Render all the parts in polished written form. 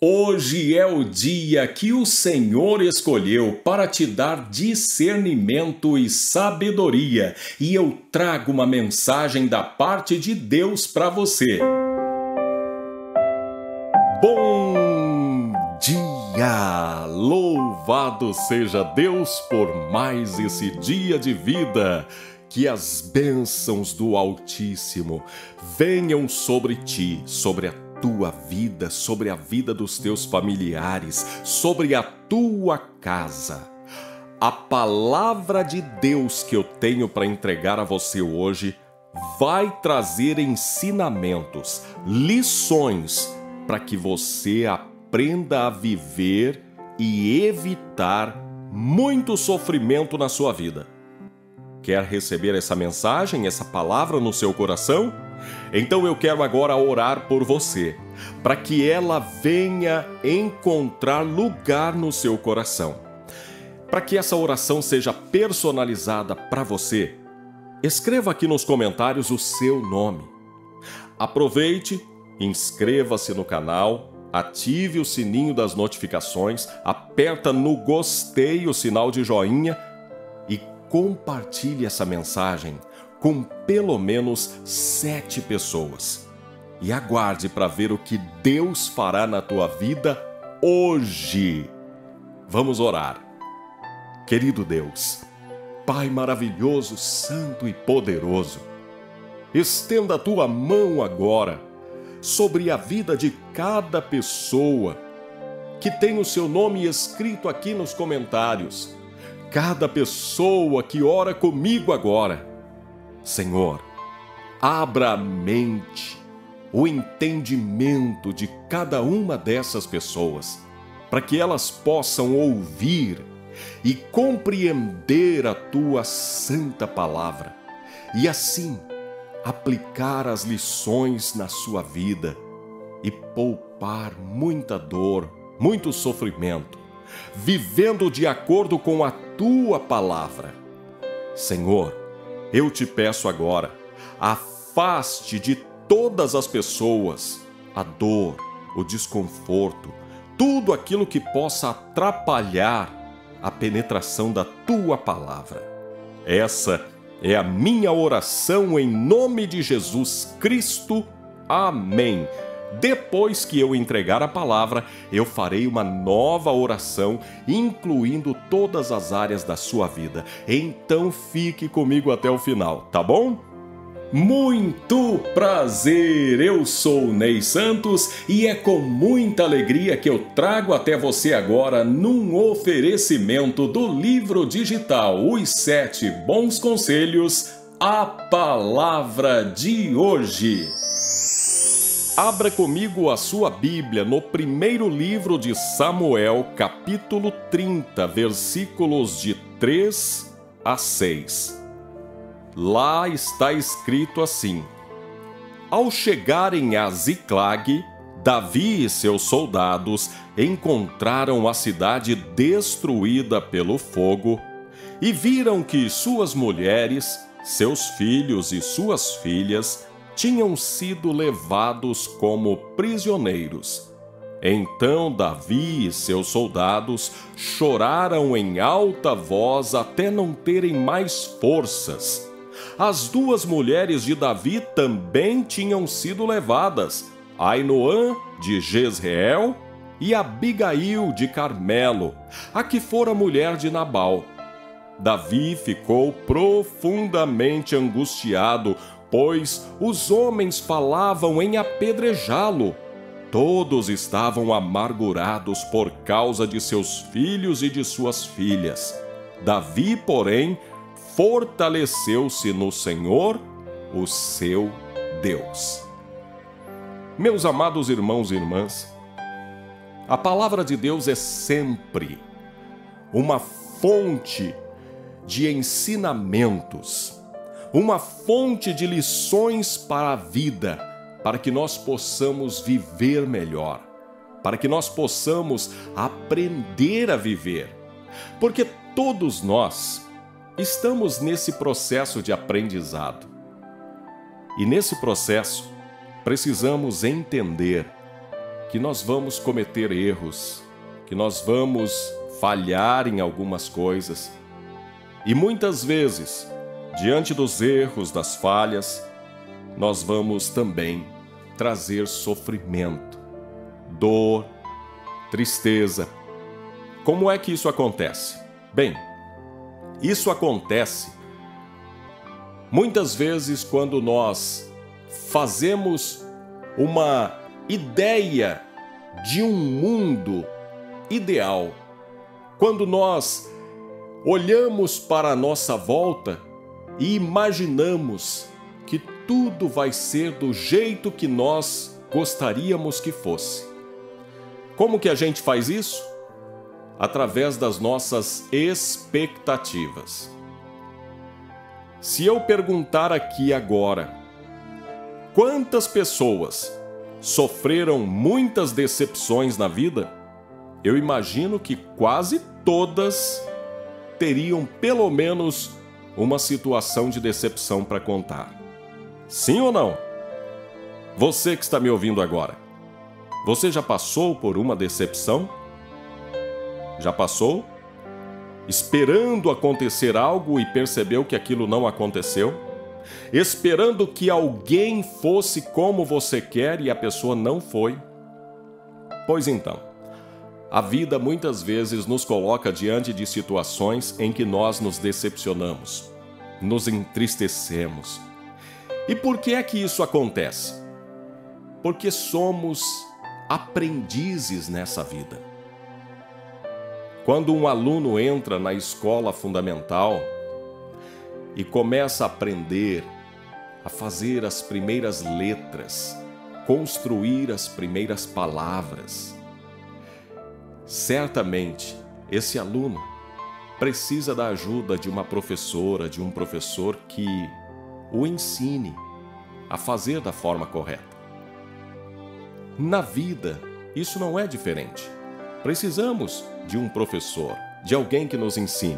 Hoje é o dia que o Senhor escolheu para te dar discernimento e sabedoria, e eu trago uma mensagem da parte de Deus para você. Bom dia! Louvado seja Deus por mais esse dia de vida! Que as bênçãos do Altíssimo venham sobre ti, sobre a tua vida, sobre a vida dos teus familiares, sobre a tua casa. A palavra de Deus que eu tenho para entregar a você hoje vai trazer ensinamentos, lições, para que você aprenda a viver e evitar muito sofrimento na sua vida. Quer receber essa mensagem, essa palavra no seu coração? Então eu quero agora orar por você, para que ela venha encontrar lugar no seu coração. Para que essa oração seja personalizada para você, escreva aqui nos comentários o seu nome. Aproveite, inscreva-se no canal, ative o sininho das notificações, aperta no gostei, o sinal de joinha e compartilhe essa mensagem com pelo menos 7 pessoas. E aguarde para ver o que Deus fará na tua vida hoje. Vamos orar. Querido Deus, Pai maravilhoso, santo e poderoso, estenda a tua mão agora sobre a vida de cada pessoa que tem o seu nome escrito aqui nos comentários. Cada pessoa que ora comigo agora. Senhor, abra a mente, o entendimento de cada uma dessas pessoas, para que elas possam ouvir e compreender a tua santa palavra e assim aplicar as lições na sua vida e poupar muita dor, muito sofrimento, vivendo de acordo com a tua palavra. Senhor, eu te peço agora, afaste de todas as pessoas a dor, o desconforto, tudo aquilo que possa atrapalhar a penetração da tua palavra. Essa é a minha oração em nome de Jesus Cristo. Amém. Depois que eu entregar a palavra, eu farei uma nova oração, incluindo todas as áreas da sua vida. Então fique comigo até o final, tá bom? Muito prazer! Eu sou Ney Santos e é com muita alegria que eu trago até você agora num oferecimento do livro digital Os 7 Bons Conselhos, a palavra de hoje. Abra comigo a sua Bíblia no primeiro livro de Samuel, capítulo 30, versículos de 3 a 6. Lá está escrito assim: Ao chegarem a Ziclag, Davi e seus soldados encontraram a cidade destruída pelo fogo e viram que suas mulheres, seus filhos e suas filhas tinham sido levados como prisioneiros. Então Davi e seus soldados choraram em alta voz até não terem mais forças. As 2 mulheres de Davi também tinham sido levadas, Ainoã de Jezreel e Abigail de Carmelo, a que fora mulher de Nabal. Davi ficou profundamente angustiado, pois os homens falavam em apedrejá-lo. Todos estavam amargurados por causa de seus filhos e de suas filhas. Davi, porém, fortaleceu-se no Senhor, o seu Deus. Meus amados irmãos e irmãs, a palavra de Deus é sempre uma fonte de ensinamentos, uma fonte de lições para a vida, para que nós possamos viver melhor, para que nós possamos aprender a viver. Porque todos nós estamos nesse processo de aprendizado. E nesse processo, precisamos entender que nós vamos cometer erros, que nós vamos falhar em algumas coisas. E muitas vezes, diante dos erros, das falhas, nós vamos também trazer sofrimento, dor, tristeza. Como é que isso acontece? Bem, isso acontece muitas vezes quando nós fazemos uma ideia de um mundo ideal. Quando nós olhamos para a nossa volta e imaginamos que tudo vai ser do jeito que nós gostaríamos que fosse. Como que a gente faz isso? Através das nossas expectativas. Se eu perguntar aqui agora, quantas pessoas sofreram muitas decepções na vida, eu imagino que quase todas teriam pelo menos uma situação de decepção para contar. Sim ou não? Você que está me ouvindo agora, você já passou por uma decepção? Já passou? Esperando acontecer algo e percebeu que aquilo não aconteceu? Esperando que alguém fosse como você quer e a pessoa não foi? Pois então, a vida muitas vezes nos coloca diante de situações em que nós nos decepcionamos, nos entristecemos. E por que é que isso acontece? Porque somos aprendizes nessa vida. Quando um aluno entra na escola fundamental e começa a aprender a fazer as primeiras letras, construir as primeiras palavras, certamente esse aluno precisa da ajuda de uma professora, de um professor que o ensine a fazer da forma correta. Na vida, isso não é diferente. Precisamos de um professor, de alguém que nos ensine.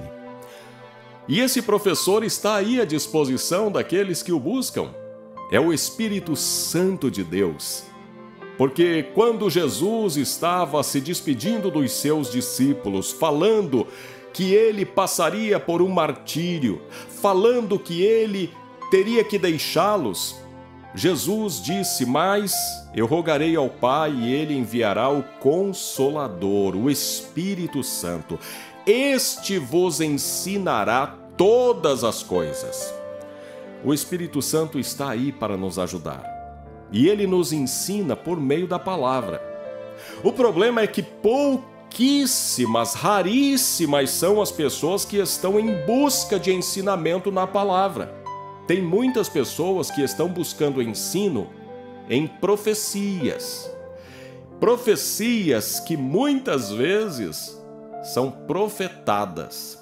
E esse professor está aí à disposição daqueles que o buscam. É o Espírito Santo de Deus. Porque quando Jesus estava se despedindo dos seus discípulos, falando que ele passaria por um martírio, falando que ele teria que deixá-los, Jesus disse: mas eu rogarei ao Pai e ele enviará o Consolador, o Espírito Santo. Este vos ensinará todas as coisas. O Espírito Santo está aí para nos ajudar. E ele nos ensina por meio da palavra. O problema é que pouquíssimas, raríssimas são as pessoas que estão em busca de ensinamento na palavra. Tem muitas pessoas que estão buscando ensino em profecias. Profecias que muitas vezes são profetadas.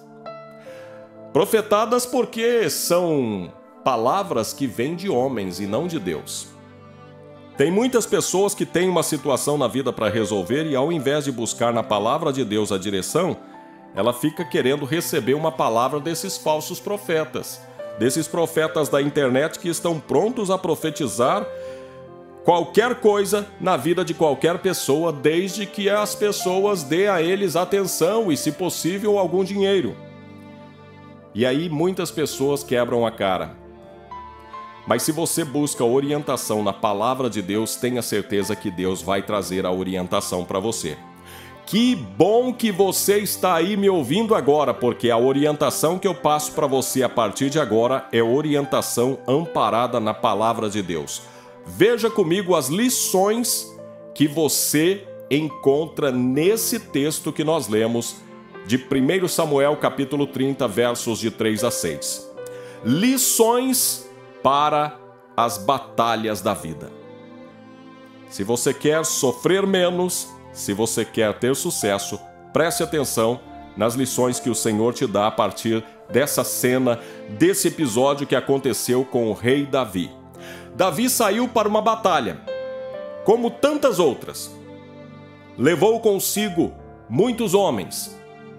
Profetadas porque são palavras que vêm de homens e não de Deus. Tem muitas pessoas que têm uma situação na vida para resolver e ao invés de buscar na palavra de Deus a direção, ela fica querendo receber uma palavra desses falsos profetas. Desses profetas da internet que estão prontos a profetizar qualquer coisa na vida de qualquer pessoa, desde que as pessoas dêem a eles atenção e, se possível, algum dinheiro. E aí muitas pessoas quebram a cara. Mas se você busca orientação na palavra de Deus, tenha certeza que Deus vai trazer a orientação para você. Que bom que você está aí me ouvindo agora, porque a orientação que eu passo para você a partir de agora é orientação amparada na palavra de Deus. Veja comigo as lições que você encontra nesse texto que nós lemos de 1 Samuel capítulo 30, versos de 3 a 6. Lições para as batalhas da vida. Se você quer sofrer menos, se você quer ter sucesso, preste atenção nas lições que o Senhor te dá a partir dessa cena, desse episódio que aconteceu com o rei Davi. Davi saiu para uma batalha, como tantas outras. Levou consigo muitos homens,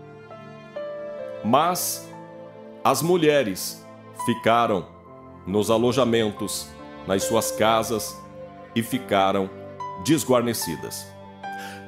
mas as mulheres ficaram nos alojamentos, nas suas casas e ficaram desguarnecidas.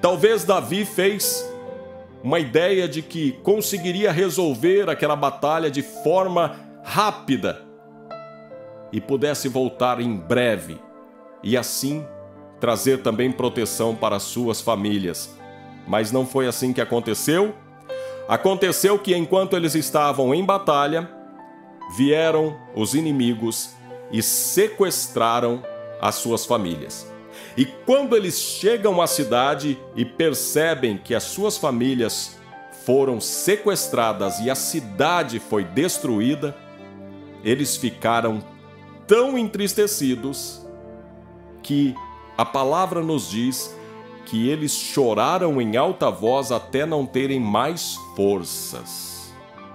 Talvez Davi fez uma ideia de que conseguiria resolver aquela batalha de forma rápida e pudesse voltar em breve e assim trazer também proteção para suas famílias. Mas não foi assim que aconteceu. Aconteceu que enquanto eles estavam em batalha, vieram os inimigos e sequestraram as suas famílias. E quando eles chegam à cidade e percebem que as suas famílias foram sequestradas e a cidade foi destruída, eles ficaram tão entristecidos que a palavra nos diz que eles choraram em alta voz até não terem mais forças.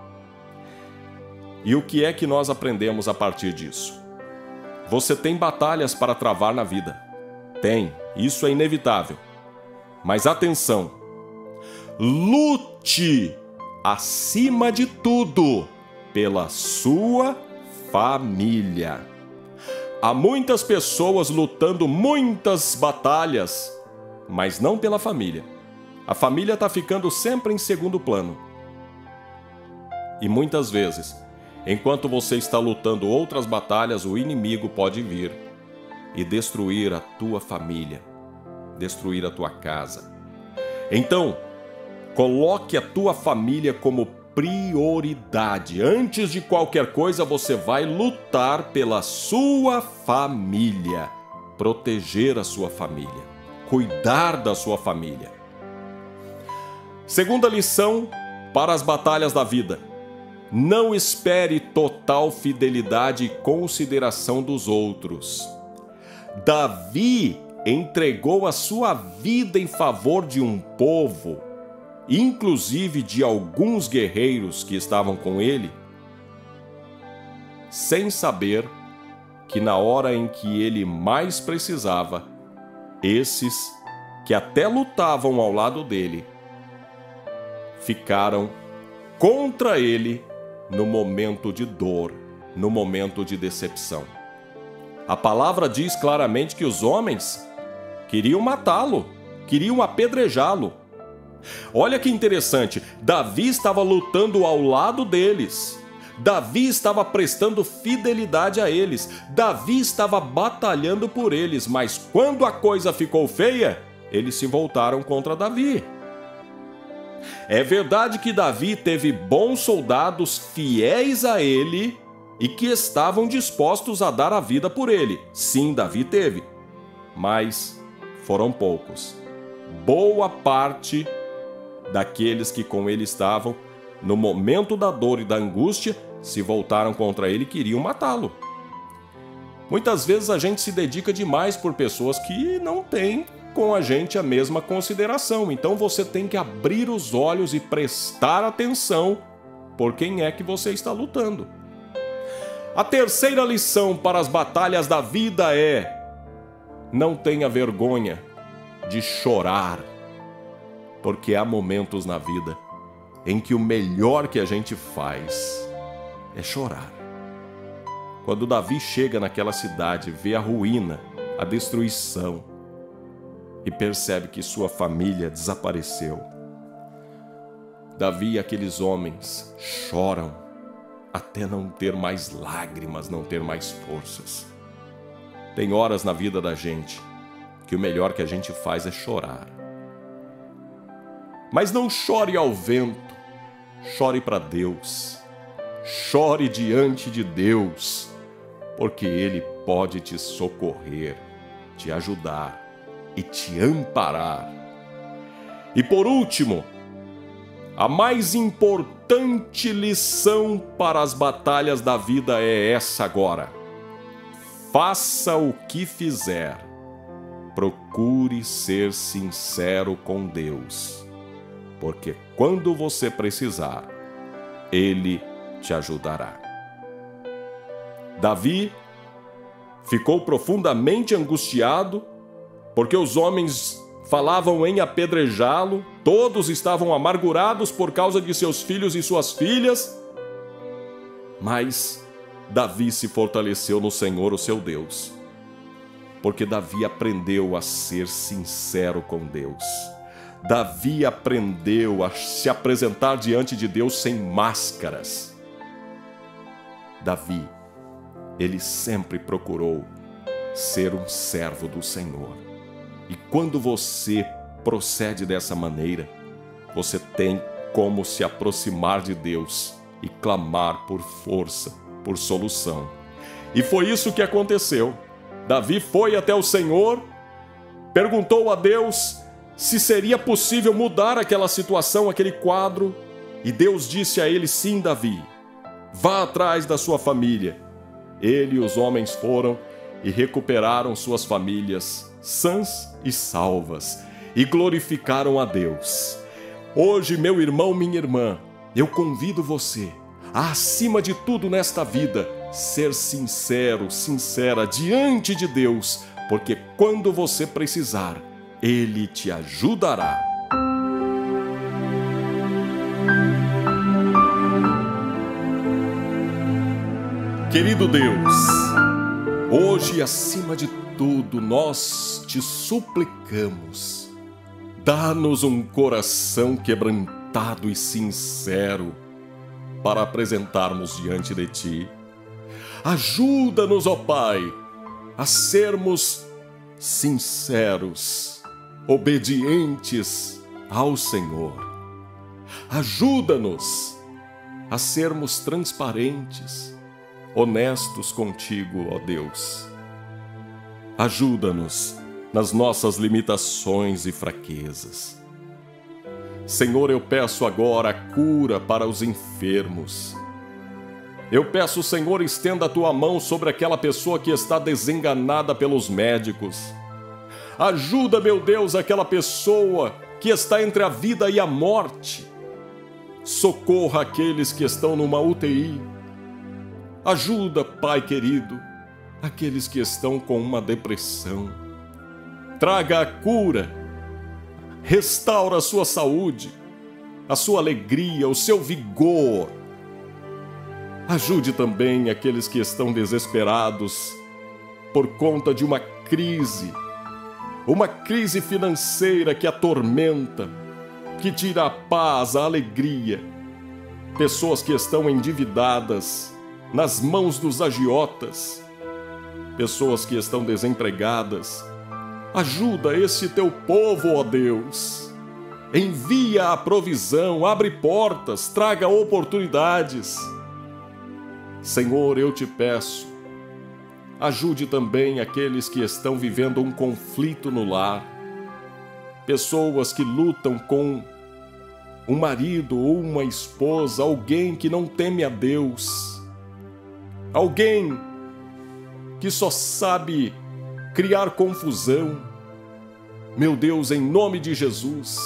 E o que é que nós aprendemos a partir disso? Você tem batalhas para travar na vida. Tem, isso é inevitável. Mas atenção, lute acima de tudo pela sua família. Há muitas pessoas lutando muitas batalhas, mas não pela família. A família está ficando sempre em segundo plano. E muitas vezes, enquanto você está lutando outras batalhas, o inimigo pode vir e destruir a tua família, destruir a tua casa. Então, coloque a tua família como prioridade. Antes de qualquer coisa, você vai lutar pela sua família, proteger a sua família, cuidar da sua família. Segunda lição para as batalhas da vida: não espere total fidelidade e consideração dos outros. Davi entregou a sua vida em favor de um povo, inclusive de alguns guerreiros que estavam com ele, sem saber que na hora em que ele mais precisava, esses que até lutavam ao lado dele, ficaram contra ele no momento de dor, no momento de decepção. A palavra diz claramente que os homens queriam matá-lo, queriam apedrejá-lo. Olha que interessante, Davi estava lutando ao lado deles. Davi estava prestando fidelidade a eles. Davi estava batalhando por eles, mas quando a coisa ficou feia, eles se voltaram contra Davi. É verdade que Davi teve bons soldados fiéis a ele e que estavam dispostos a dar a vida por ele. Sim, Davi teve, mas foram poucos. Boa parte daqueles que com ele estavam, no momento da dor e da angústia, se voltaram contra ele e queriam matá-lo. Muitas vezes a gente se dedica demais por pessoas que não têm com a gente a mesma consideração. Então você tem que abrir os olhos e prestar atenção por quem é que você está lutando. A terceira lição para as batalhas da vida é: não tenha vergonha de chorar, porque há momentos na vida em que o melhor que a gente faz é chorar. Quando Davi chega naquela cidade, vê a ruína, a destruição e percebe que sua família desapareceu, Davi e aqueles homens choram até não ter mais lágrimas, não ter mais forças. Tem horas na vida da gente que o melhor que a gente faz é chorar. Mas não chore ao vento, chore para Deus. Chore diante de Deus, porque Ele pode te socorrer, te ajudar e te amparar. E por último, a mais importante lição para as batalhas da vida é essa agora: faça o que fizer, procure ser sincero com Deus, porque quando você precisar, Ele te ajudará. Davi ficou profundamente angustiado, porque os homens falavam em apedrejá-lo, todos estavam amargurados por causa de seus filhos e suas filhas, mas Davi se fortaleceu no Senhor, o seu Deus, porque Davi aprendeu a ser sincero com Deus. Davi aprendeu a se apresentar diante de Deus sem máscaras. Davi, ele sempre procurou ser um servo do Senhor. E quando você procede dessa maneira, você tem como se aproximar de Deus e clamar por força, por solução. E foi isso que aconteceu. Davi foi até o Senhor, perguntou a Deus se seria possível mudar aquela situação, aquele quadro, e Deus disse a ele: sim, Davi, vá atrás da sua família. Ele e os homens foram e recuperaram suas famílias sãs e salvas e glorificaram a Deus. Hoje, meu irmão, minha irmã, eu convido você a, acima de tudo nesta vida, ser sincero, sincera diante de Deus, porque quando você precisar, Ele te ajudará. Querido Deus, hoje, acima de tudo, nós te suplicamos, dá-nos um coração quebrantado e sincero para apresentarmos diante de Ti. Ajuda-nos, ó Pai, a sermos sinceros, obedientes ao Senhor. Ajuda-nos a sermos transparentes, honestos contigo, ó Deus. Ajuda-nos nas nossas limitações e fraquezas. Senhor, eu peço agora a cura para os enfermos. Eu peço, Senhor, estenda a Tua mão sobre aquela pessoa que está desenganada pelos médicos. Ajuda, meu Deus, aquela pessoa que está entre a vida e a morte. Socorra aqueles que estão numa UTI. Ajuda, Pai querido, aqueles que estão com uma depressão. Traga a cura, restaura a sua saúde, a sua alegria, o seu vigor. Ajude também aqueles que estão desesperados por conta de uma crise financeira que atormenta, que tira a paz, a alegria. Pessoas que estão endividadas nas mãos dos agiotas, pessoas que estão desempregadas. Ajuda esse teu povo, ó Deus. Envia a provisão, abre portas, traga oportunidades. Senhor, eu te peço, ajude também aqueles que estão vivendo um conflito no lar. Pessoas que lutam com um marido ou uma esposa, alguém que não teme a Deus. Alguém que só sabe criar confusão. Meu Deus, em nome de Jesus,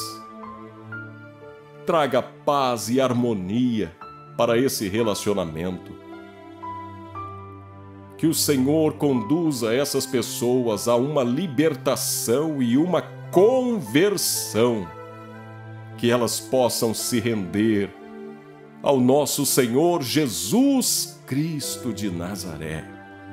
traga paz e harmonia para esse relacionamento. Que o Senhor conduza essas pessoas a uma libertação e uma conversão. Que elas possam se render ao nosso Senhor Jesus Cristo de Nazaré.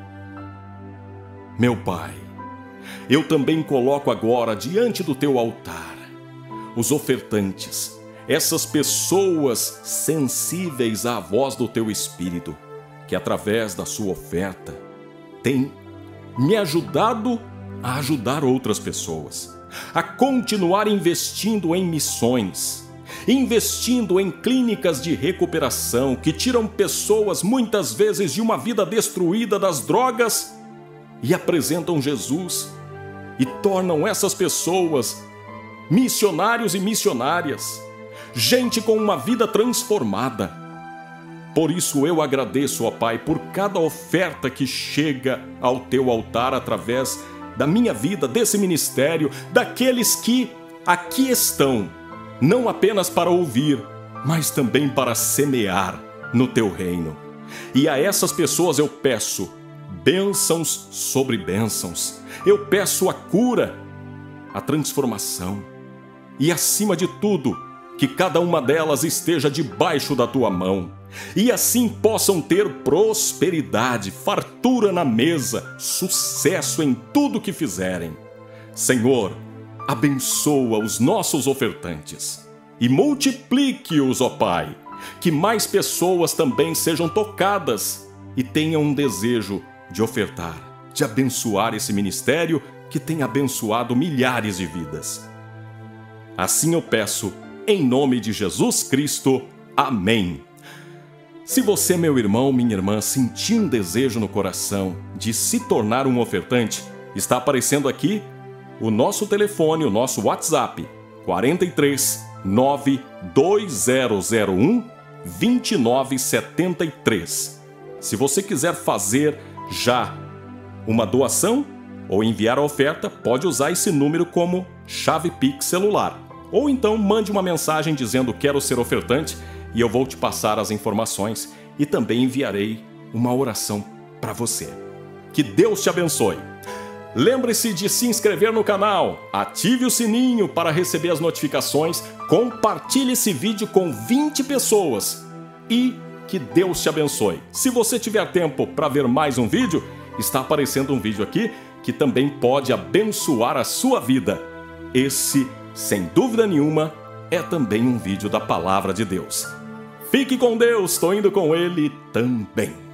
Meu Pai, eu também coloco agora diante do teu altar os ofertantes, essas pessoas sensíveis à voz do teu Espírito, que através da sua oferta tem me ajudado a ajudar outras pessoas, a continuar investindo em missões, investindo em clínicas de recuperação que tiram pessoas muitas vezes de uma vida destruída das drogas e apresentam Jesus e tornam essas pessoas missionários e missionárias, gente com uma vida transformada. Por isso eu agradeço, ó Pai, por cada oferta que chega ao teu altar através da minha vida, desse ministério, daqueles que aqui estão, não apenas para ouvir, mas também para semear no teu reino. E a essas pessoas eu peço bênçãos sobre bênçãos. Eu peço a cura, a transformação e, acima de tudo, que cada uma delas esteja debaixo da tua mão e assim possam ter prosperidade, fartura na mesa, sucesso em tudo que fizerem. Senhor, abençoa os nossos ofertantes e multiplique-os, ó Pai, que mais pessoas também sejam tocadas e tenham um desejo de ofertar, de abençoar esse ministério que tem abençoado milhares de vidas. Assim eu peço, em nome de Jesus Cristo. Amém. Se você, meu irmão, minha irmã, sentir um desejo no coração de se tornar um ofertante, está aparecendo aqui o nosso telefone, o nosso WhatsApp, 43 92001 2973. Se você quiser fazer já uma doação ou enviar a oferta, pode usar esse número como chave Pix celular. Ou então mande uma mensagem dizendo quero ser ofertante e eu vou te passar as informações e também enviarei uma oração para você. Que Deus te abençoe. Lembre-se de se inscrever no canal, ative o sininho para receber as notificações, compartilhe esse vídeo com 20 pessoas e que Deus te abençoe. Se você tiver tempo para ver mais um vídeo, está aparecendo um vídeo aqui que também pode abençoar a sua vida. Esse, sem dúvida nenhuma, é também um vídeo da Palavra de Deus. Fique com Deus, estou indo com Ele também.